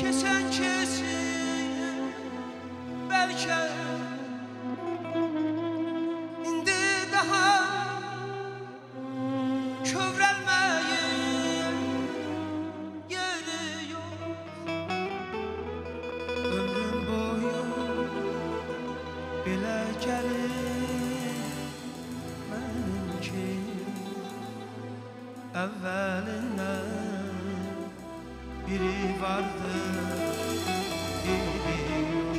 Kesen kesin belki indi daha kövrəlməyin yeri yok. Ömrüm boyu belə gəlir mənim ki əvvəlindən biri vardı, biri yok.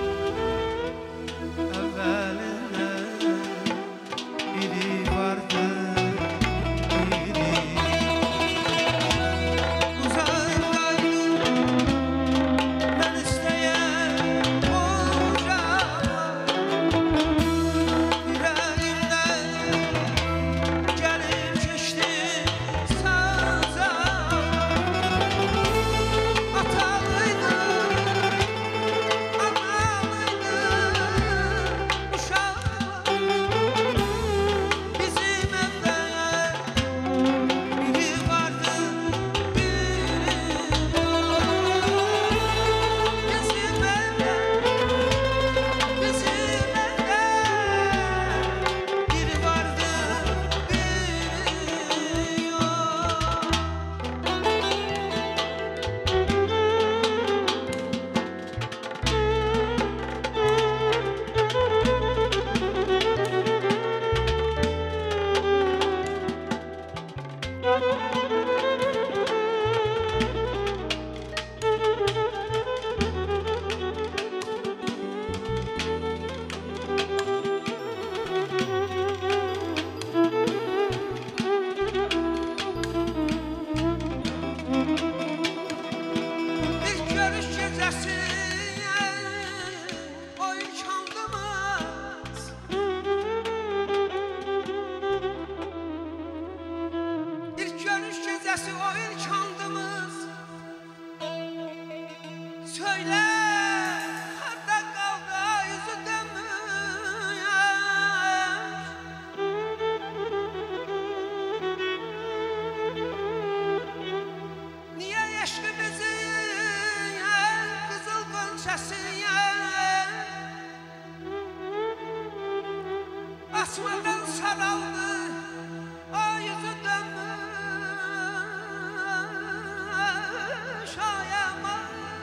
Evvelinden biri vardı, biri yok. Uzaktaydı ben isteyen ocaklar, yüreğimden gelip geçti sazlar. Söyle, harda kaldı yüzü dönmüyor. Niye eşkimizin kızıl gonçası asmadan saraldı, o yüzü dönmüş ayağıma.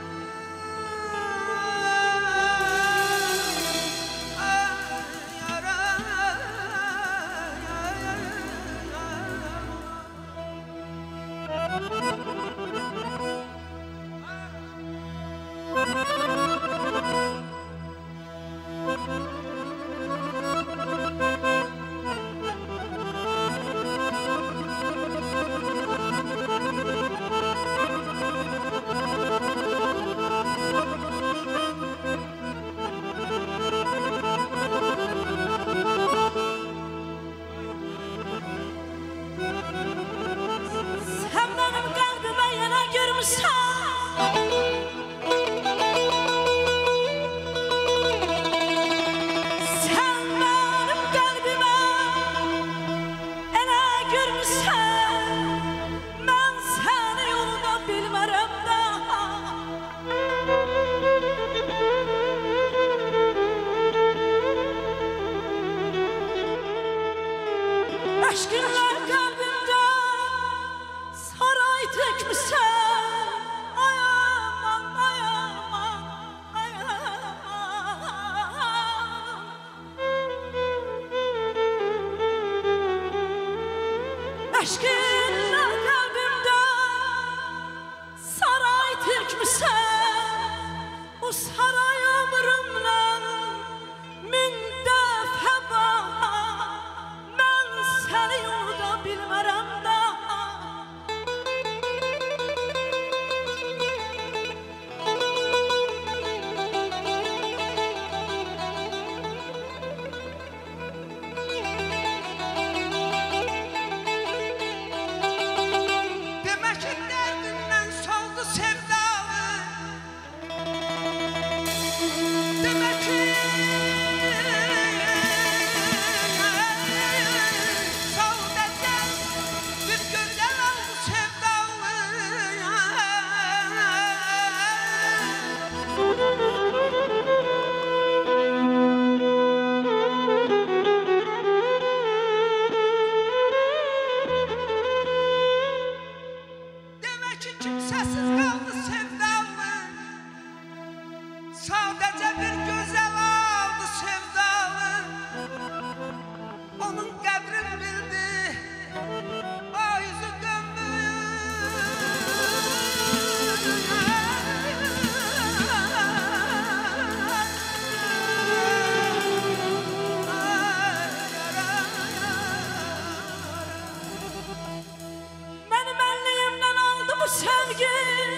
Aşkınla kalbimde saray tekmişsen, ay aman, ay aman, ay aman. Aşkınla kalbimde saray tekmişsen, o saray ömrümden min defa seni yolda bilmərəm daha. Demək ki, dərdindən soldu sevdalı. sevgi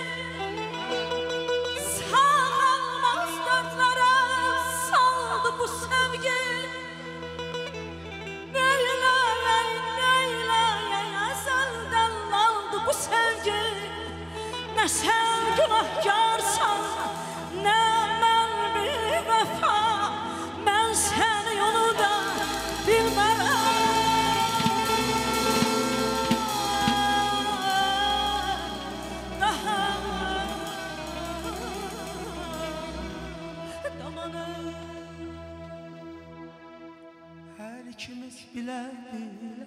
sağalmaz dertlere saldı bu sevgi. Neyleyey ezelden aldı bu sevgi. Ne sen günahkarsan ne ben bir vefa. Ben seni yolda bilmem. Her ikimiz bile bile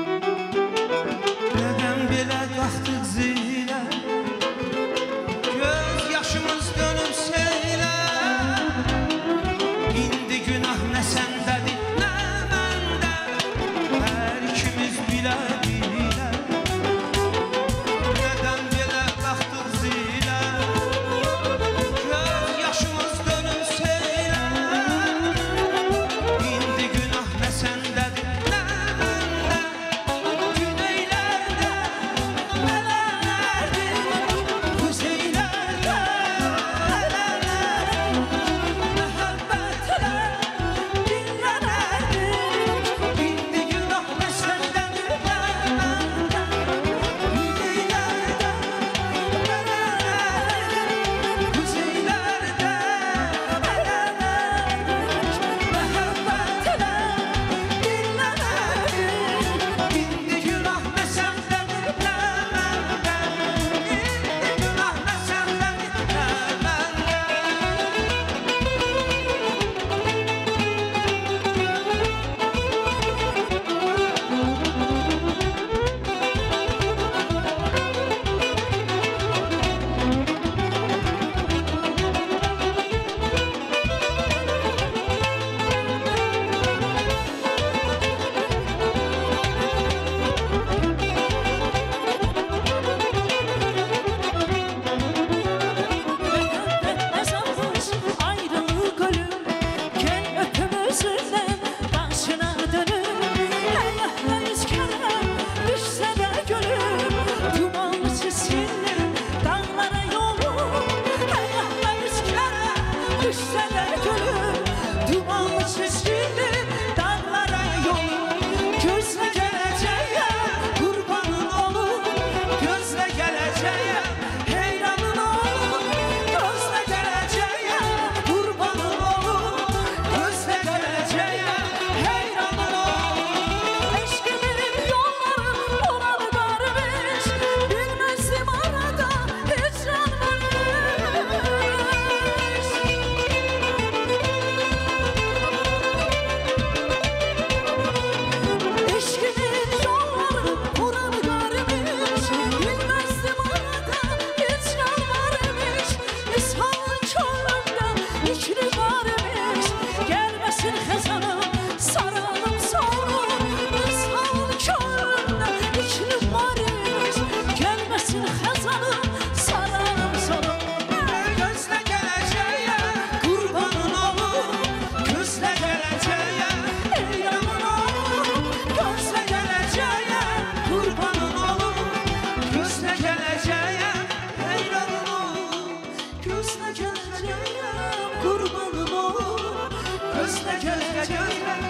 neden bile kalktık zile. Göz yaşımız dönüp seyle. İndi günah ne sendedir ne bende. Her ikimiz bile bile neden bile kalktık zile. Göz yaşımız dönüp seyle. İndi günah ne sendedir ne bende. Güneylerde nelerlerdi, kuzeylerde nelerlerdi. Muhabbetle dinlenerdik. İndi günah ne sendedir ne bende. Güneylerde nelerlerdi, kuzeylerde nelerlerdi. Muhabbetle dinlenerdik. İndi günah ne sendedir ne bende. İndi günah ne sendedir ne Azalmış ayrılık ölüm. Gel öpümüzünden başına dönüm. Ayaklarız kerem düşse de gülüm. Dumanlı çizgili dağlara yolum. Ayaklarız kerem düşse de gülüm. Dumanlı çizgili dağlara yolum. Gözle geleceğe kurbanın olur. Gözle geleceğe Heyranın olur, gözle geleceğe kurbanın olur. gözle geleceğe Heyranın olur. Eşkimin yolları olanı varmış. Bilmezdim arada hicran varmış. Eşkimin yolları olanı varmış. Bilmezdim arada hicran varmış. İshalın çölünde ikli varmış. Gelmesin hezanım saralım soğuk. İshalın çölünde ikli varmış. Gelmesin hezanım saralım soğuk. gözle geleceğe Kurbanın olur, gözle geleceğe heyranın olur. Gözle geleceğe kurbanın olur. gözle geleceğe heyranın olur. Gözle geleceğe kurbanın olur. Gözle gözle gözle